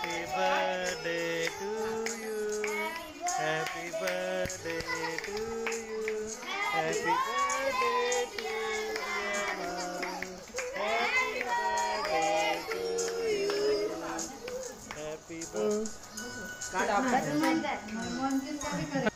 Happy birthday to you. Happy birthday to you. Happy birthday to you. Happy birthday to you. Happy birthday.